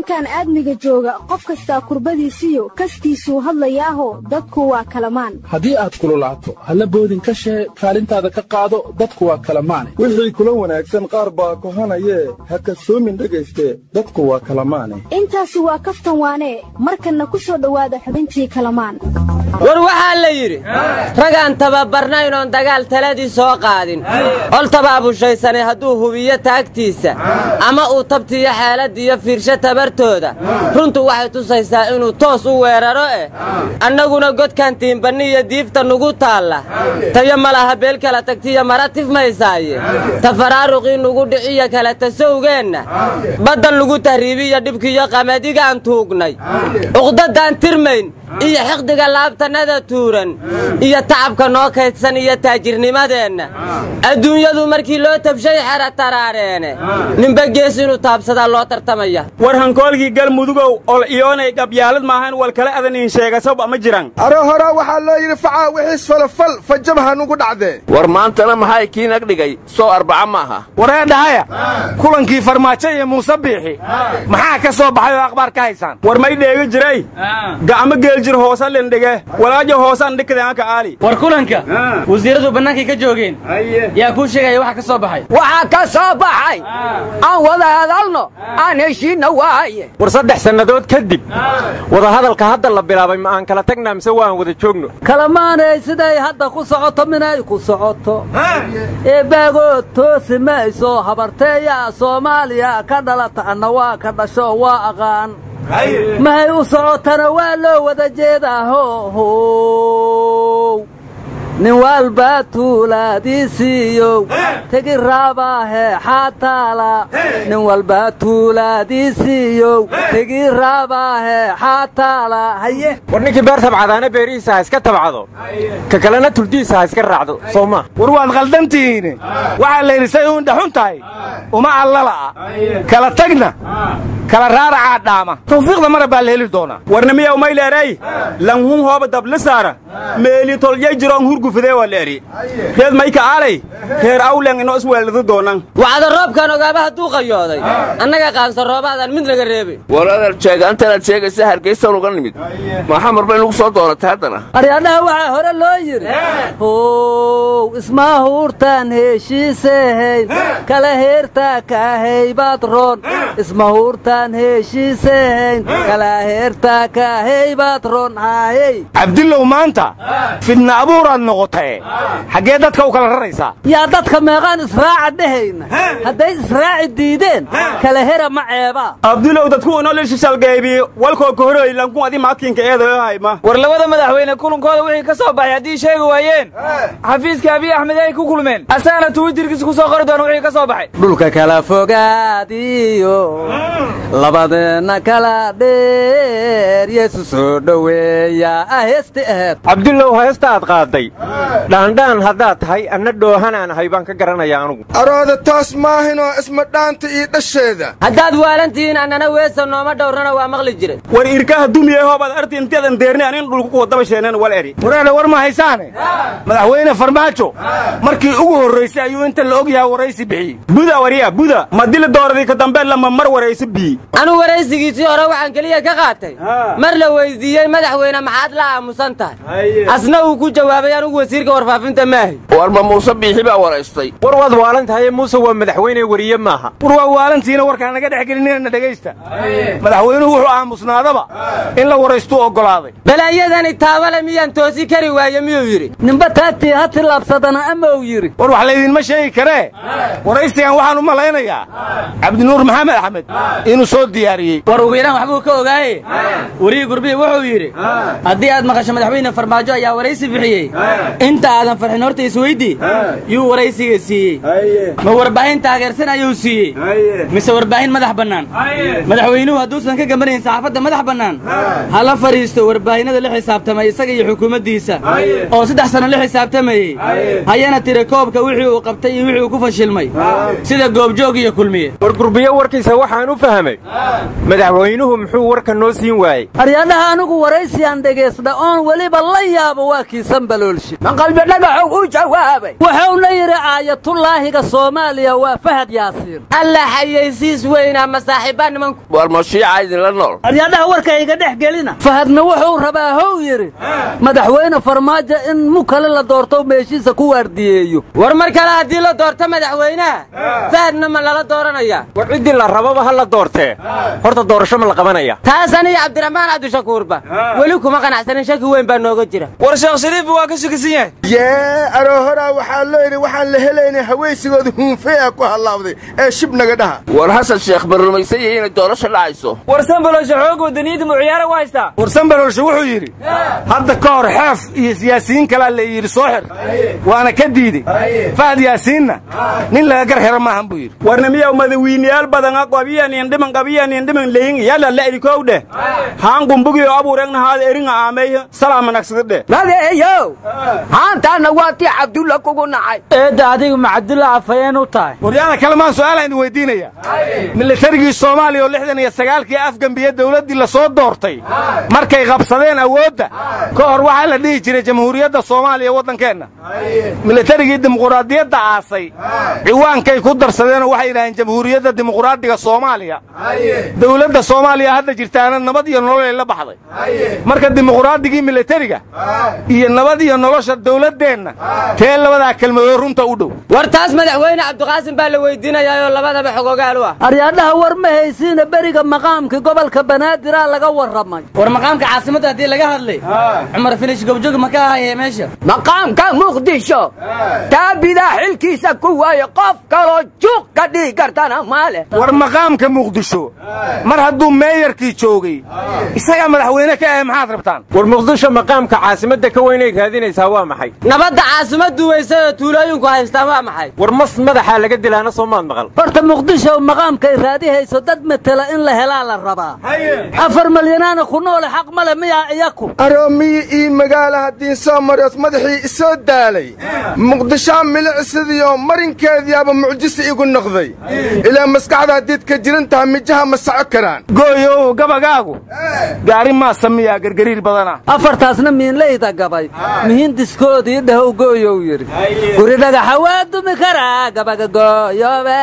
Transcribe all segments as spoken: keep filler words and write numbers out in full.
koonkan aadmiga jooga qof kasta kurbadiisiyo kastiisuu hadlayaaho dadku waa kalamaan haddii aad kululaato halla boodin ka shee kaalintaada ka qaado dadku waa kalamaane wixii kula wanaagsan qaar baa kohanayee ha kasoomin dhegayste dadku waa kalamaane intaasi waa kaftan waane markanna ku soo dhowaada xubintii kalamaan war waxaa la yidhi ragaan tababarnaynoon dagaal taladii soo qaadin ol tabaabushaysanay hadduu hubiyo taagtiisa ama uu tabtiyo xeeladiiyo fiirsho tabartooda runtu waxay tusaysaa inuu toos u weeraro eh annaguna godkan tiimbanni iyo diifta nugu taalla tayo ma laha beel kala tagtiyo mara tifmaysaaye tafaraaruqii nugu dhiciyo kala tasowgeenna baddan lagu tahriibiyo dhibkiyo qamadigaan tuugnay uqdaddaan tirmayn iyo xiqdiga laabtannada tuuran iyo tacabka noo kaydsan iyo taajirnimadeenna adduunyadu markii loo tabshay xera taraareene ninba gees inuu taabsadaa loo tartamaya war hankoolkii galmudugow ol iyoonay gabyaalad maahan wal kale adaniin sheega sabab ma jiraan aro hore waxaa loo yidhi facaa wixiis falafal fajabha nugu dhacdee war maantana maxay kii nag dhigay soo arbaca maaha waree dhahaya kulankii farmaajo iyo muuse biixi maxaa ka soo baxay oo akhbaar ka haysaan war may dheegi jiray gacmo geeljir hoosa lindhige walaajo hoosaan dhikadaanka aali war kulanka wasiiradu bannaankay ka joogeen yaa kuu sheegaya waxa ka soo baxay waxa ka soo baxay aan wada hadalno aan heshiina waaye war saddex sannadood kadib wada hadalka hadda la bilaabay ma aan kala tagnaa mise waan wada joogno kalamaanay siday hadda ku socoto minay ku socoto ee baagood toosi mayso habarteeya Soomaaliya ka dhalata anna waa ka dhasho waa aqaan mahay u socotana waa loo wada jeedaa ho nin walba tuulaadiisiiyow tegi raabaahe xaataala nin walba tuulaadiisiiyow tegi raabaahe xaataala haye war ninkii beer tabcadaana beerihiisa ha iska tabcado ka kalena tuldihiisa ha iska raacdo soo ma war waad qaldantihiin waxaa la yidhi say uun dhaxun tahay uma allala'a kala tagna kala raaracaa dhaama tawfiiqda mara baa la heli doonaa warnimiya umayleeray lanhun hooba dabla saara meeli tolyay jiroon hurgufidee waa leeri reed mayka aalay reer awlen inoo isweeladu doonaan wacda roobkan ogaaba hadduu qayooday annaga qaansa roobaadaan mid laga reebay war adal jeegaantanaad sheegaysa hargeysan uga nimid maxamar bay nugu soo doonatay haddana aryadhaha waxaa hore loo yidhi how ismaa huurtaan heshiisehayn kala heertaa kaahaybaad roon isma huurtaan heshiisehayn kala heertaa kaahaybaad roon haahey cabdillow maanta fidna abuuraad noqotay xaggee dadka u kala raraysaa yaa dadka meeqaan israaca dhehayna hadday israaci diideen kala hera ma ceebaa abdulow dadku inoo shalgaybi walkoo ka horey lanku adi maadkinka eedayo hayma war labada madaxweyne kulankooda wixii ka soo baxay haddii sheegi waayeen xafiiska abiy axmed ay ku kulmeen asagana twitterkiisa ku soo qori doona wixii ka soo baxay dhulka kala fogaadiyo labadeenna kala dheer yeesu soo dhoweeya ahesti aheed cabdillow heesta aad qaaday dhaandhaan haddaad tahay anna dhoohanaan ahay baan ka garanaya anugu arooda taas maahinoo isma dhaanta iyo dhasheeda haddaad waalantihiin annana weesa nooma dhowrana waa maqli jiray war irkaha dumiye hoobaad arti inteedan deerni anin dhulku ku wadaba sheeneen wal eri wareena war ma haysaane madaxweyne farmaajo markii ugu horraysay ayuu inta la og yahay waraysi bixiyey buda wariya buda ma dili dooradii ka dambe lama mar waraysi biyi anu waraysigiisii hore waxaan keliya ka qaatay mar la weydiiyey madaxweyne maxaad la aamusan tahay asna uu ku jawaabay anugu wasiirka warfaafinta maahi war ma muuse biixi baa waraystay war waad waalan tahay muuse waa madaxweyne wariye maaha war waa waalantiina warkaan naga dhex gelinina dhegaysta madaxweynuhu wuxuu aamusnaadaba in la waraystu oggolaaday balaayadani taabale miyaan toosi kari waaye miyuu yidhi ninba taagtii ha tillaabsadana ama uu yidhi war wax laydinma sheegi karee waraysigan waxaan u malaynayaa cabdinuur maxamed axmed inuu soo diyaariyey war ubiilaan waxbuu ka ogaaye wariyi gurbihi wuxuu yidhi haddii aad maqasho madaxweyne farmaajo ayaa waraysi bixiyey inta aadan farxin horta isweydii yuu waraysiga siiyey ma warbaahin taageersan ayuu siiyey mise warbaahin madax bannaan madaxweynuhu hadduusan ka gambanayn saxaafadda madax bannaan ha la fadhiisto warbaahinada la xisaabtamay isaga iyo xukuumaddiisa oo saddex sano la xisaabtamayey hayana tiri koobka wixii uu qabtay iyo wixii uu ku fashilmay sida goobjoog iyo kulmiye war gurbiyo warkiisa waxaan u fahmay madaxweynuhu muxuu warka noo siin waayey aryaadhaha anigu waraysiyaan dhegaysna oon weliba la yaabo waa kii sanbaloolshi ma qalbi dhagaxu u jawaabay wuxuuna yidhi aayatullaahiga soomaaliya waa fahad yaasiin alla xayaysiis weynaa masaaxiibaa nimanku war mashiica idinla nool aryaadhaha warka iga dhex gelina fahadna wuxuu rabaa how yidhi madaxweyne farmaajo in mu kale la doorto meeshiisa ku waardiyeeyo war mar kale haddii la doorto madaxweynaha fahadna ma lala dooranaya war ciddii la rababa ha la doortee horta doorasho ma la qabanaya taas aniyo cabdiraxmaan cabdishakuurba weli kuma qanacsanin shaki weyn baa nooga jira war sheekh shariif waa ka shakisan yahay yee aroohoraa waxaa loo yidhi waxaan la helaynay hawaysigooda huunfeya ku hallaabday ee shib naga dhaha war xasan sheekh ma rumaysan yahay inay doorasho dhacayso war sanbaloolsha xoog wadaniyadda mu ciyaara u haystaa war sanbaloolsha wuxuu yidhi hadda ka hor xeef iyo siyaasiyiin kalaa la yidhi soo xir waana ka diidey fahad yaasiinna nin laga gar xiro maahan buu yidhi warna miyaw madawiinayaal badana qabiyaaniindhiman qabiyaaniindhiman leyin yalla la idikow dheh haan gumbugiyo abuurengna haada eringa aameeya salaama nagsada dheh madeeyow haantaana waa tii cabdulla kugu nacay eedda adigu ma cabdulla afayeen u tahay waryaana kale maan su'aalaan idin weydiinaya militarigii soomaaliya oo lixdan iyo sagaalkii afgambiye dawladdii la soo doortay markay qabsadeen awoodda ka hor waxaa la dhihi jiray jamhuuriyadda soomaaliya waddankeenna militarigii dimuquraadiyadda aasay ciwaankay ku darsadeenoo waxay yidhaaheen jamhuuriyadda dimuquraadiga soomaaliya dawladda soomaaliya hadda jirtaana nabad iyo nololay la baxday marka dimuquraadigii militariga iyo nabad iyo nolosha dawladdeenna tee labadaa kelmadoo runta u dhow war taas madaxweyne cabdiqaasim baa la weydiinayaa oo labadaba xogogaal u ah aryaadhaha war ma haysiina beriga maqaamkii gobolka banaadir laga warramay war maqaamka caasimadda haddii laga hadlay cumar finish gobjoog ma ka ahayee meesha maqaamka muqdisho taabidaa xilkiisa ku waaye qof kaloo juuq ka dhihi kartana maale war maqaamka muqdisho mar hadduu meeyarkii joogay isagaa madaxweyne ka ahe maxaad rabtaan war muqdisho maqaamka caasimadda ka weynay raadinaysaa waa maxay nabadda caasimaddu weysay oo tuulooyinku haystaan waa maxay war mas madaxaa laga dilaana soo maad maqal horta muqdisho maqaamkay raadihayso dad matela in la helaa la rabaa afar malyanaana ku noole xaq male miyaa iyaku aroomiyi ii magaala haddii soo maroos madaxii isoo daalay muqdishaa milicsidiyo marinkeediyaaba mucjisi igu noqday ilaa maskaxda haddiid ka jirantaha mijaha ma soco karaan gooyow gabagaagu gaari maa samiyaa gargariir badana afartaasna miinlayda gabay mihindiskoodii dhahow gooyow yidhi guri dhagaxa waa dumi karaa gabaga gooyobe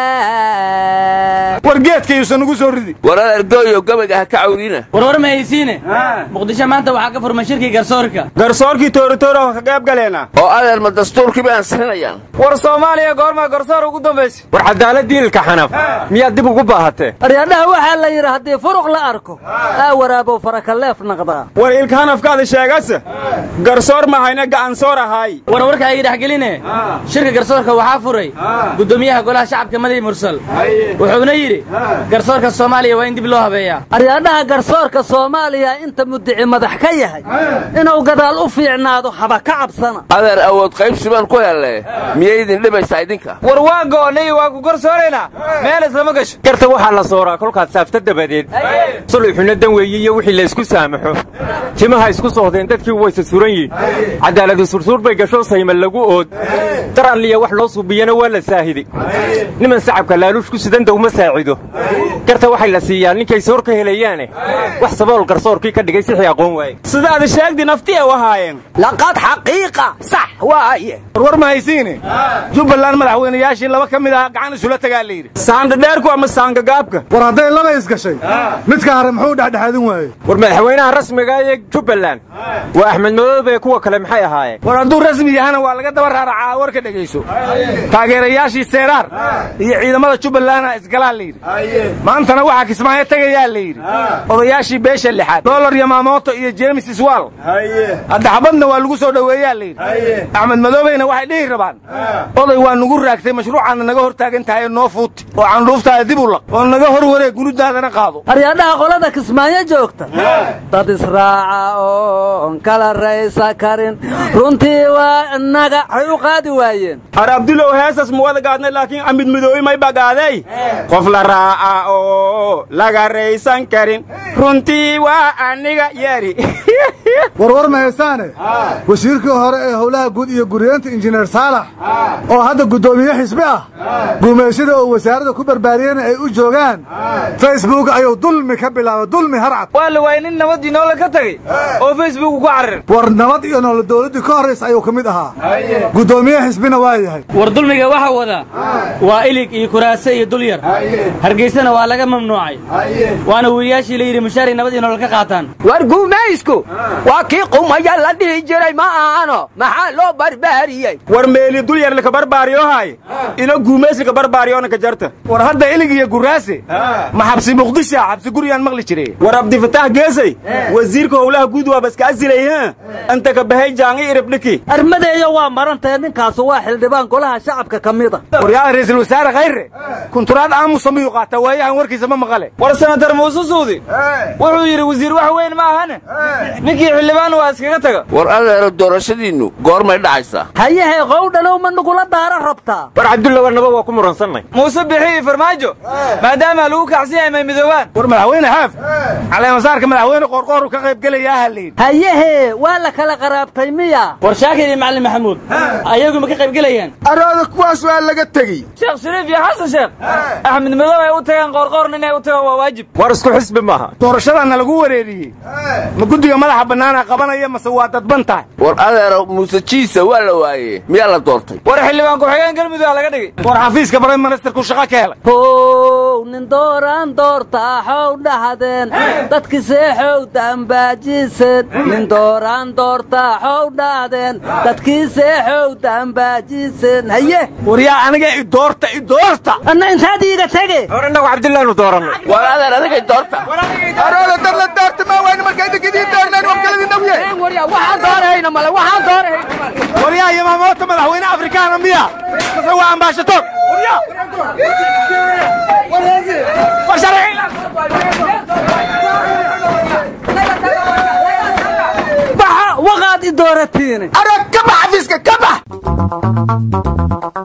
war geedkayuusan ugu soo ridi war adeer gooyo gabayga ha ka cawriina war war ma haysiine muqdisho maanta waxaa ka furmay shirkii garsoorka garsoorkii tooritooro ka qayb galeena oo adeer ma dastuurkiiba ansixinayaan war soomaaliya goormaa garsoor ugu dambaysa war cadaalad diilka xanaf miyaad dib ugu baahatee aryaadhaha waxaa la yidhi haddii furuq la arko aa waraabow farakaleef naqdaa war ilka hanafkaada sheegase garsoor mahayna gacansoor ahaay war warka ay dhexgeline shirka garsoorka waxaa furay gudoomiyaha golaha shacabka madaxweyne mursal wuxuuna yidhi garsoorka soomaaliya waa in dib loo habeeyaa aryaadhaha garsoorka soomaaliya inta mudici madax ka yahay inuu gadaal u fiicnaado haba ka cabsana adeer awood qaybsi baan ku helle miyay idin dhibaysaa idinka war waa go'onnay waa ku garsooraynaa meel islama gasho garta waxaa la sooraa kolkaad saafta dabadeed sulxuna dan weeye iyo wixii la isku saamaxo timaha isku sohdeen dadkii waysa suran yihin cadaaladu sursuur bay gasho sayma lagu ood daranliya wax loo suubiyana waa la saahiday niman sacabka laaluush ku sidan dawma saacido garta waxay la siiyaan ninkay soor ka helayaane wax sabool garsoorkii ka dhigay sixii aqoon waaye sidaad sheegdi naftii ay wahaayeen laqad xaqiiqa sax waaye war ma haysiine jubbaland madaxweynayaashii laba ka mid ah gacan isula tagaa la yidhi saanda dheerku ama saanga gaabka war hadday laba isgashay midka hare muxuu dhexdhexaadin waaye war madaxweynaha rasmiga ee jubbaland waa axmed madoobe kuwa kale maxay ahaayeen war hadduu rasmi yahana waa laga daba raaracaa war ka dhegayso taageerayaashii seeraar iyo ciidamada jubbalandna isgalaa la yidhi maantana waxaa kismaayo tagayaa la yidhi odayaashii beesha lixaad dolar yamaamoto iyo jeemis iswaal hadda xabadna waa lagu soo dhoweeyaa la yidhi axmed madoobeyna waxay dhihi rabaan oday waa nugu raagtay mashruucaadna naga hor taagan tahay noo fuuti oo candhuuftaada dib u laq oo naga hor wareeg gunudaadana qaado aryaadhaha qolada kismaayo joogta dad israaca oon kala raysa karin runtii waa inaga waxay u qaadi waayeen ar abdulow heesas muwada gaadnay laakiin amid midoobi may bagaaday qof la raaca oo laga raysan karin runtii waa aniga yari warwar ma haysaane wasiirkii hore ee howlaha guud iyo guryeenta injineer saalax oo hadda guddoomiye xisbi ah guumaysida oo wasaaradda ku barbaariyeen ay u joogaan facebook ayuu dulmi ka bilaabay dulmi harcad waa la waayay nin nabadii noola ka tagay oo facebook ku carar war nabad iyo nolol dawladii ka horeysa ayuu ka mid ahaa guddoomiye xisbina waa yahay war dulmiga waxa wada waa ilig iyo kuraase iyo dulyar hargeysana waa laga mamnuucay waana wiilaashii la yidhi mushaari nabadii nolol ka qaataan war guumaysku waa kii qumaya la dhihi jiray ma ahano maxaa loo barbaariyey war meeli dulyar laka barbaariyohay ina guumays laka barbaariyona ka jarta war hadda ilig iyo kuraase ma xabsi muqdisho xabsi guriyaan maqli jiray war abdi fatah geesay wasiirka howlaha guud waa bas ka asilayha anta ka bahay jaangi iribdhiki armadeeyo waa marantay ninkaas waa xildhibaan golaha shacabka kamida war yaa ra'iisul wasaare khayre kunturaad aamus ma yuqaata waayahan warkiisa ma maqale war senator Muuse Suudi wuxuu yiri wasiir wax weyn ma ahane ninkii xildhibaan waa iskaga taga war adeero doorashadiinu goormay dhacaysaa hayahay qowdhalow ma nugula daara rabtaa war Cabdulla warnaba waa ku muransanay Muuse bixi farmaajo maadaama lagu kacsiyo ma midoobaan war madaxweyne xaaf على مسارك مدحوينه قرقور ka qayb galaya halin hayahe waa la kala qaraabtay miya war shaakir iyo macallin maxamuud ayagu ma ka qayb galayaan arada kuwaas waa laga tagay sheekh shariif iyo xasan sheekh axmed madow ay u tagaan qorqor inay u tagaan waa waajib war isku xisbi maaha doorashadana lagu wareeriyay ma gudiga madaxa banaana qabanaya ma soo dad bantahay war adeero Muuse Jiisa waa la waayay miya la doortay war xildhibaan ku xigeen galmudug laga dhigay war xafiiska prime minister ku shaqo ka helay oo nin dooran doorta xow dhahdeen dadkii seexow dambaajiseen nin dooran doorta xow dhahdeen dadkii seexow dambaajiseen haye wariyaa aniga i doorta i doorta anna intaad iiga tage war annagu Cabdulla nu dooranay war adeer aniga i doorta arada dad la doorta ma wayna markay digidii doornaan waqtiladii nawiye wariyaa waxaan doorayna male waxaan doorayna wariyaa iyo maamulka madaxweyne afrikaana miya mase waa ambassador wariyaa war sharci وقعد دورتين أنا كبح فيسك كبح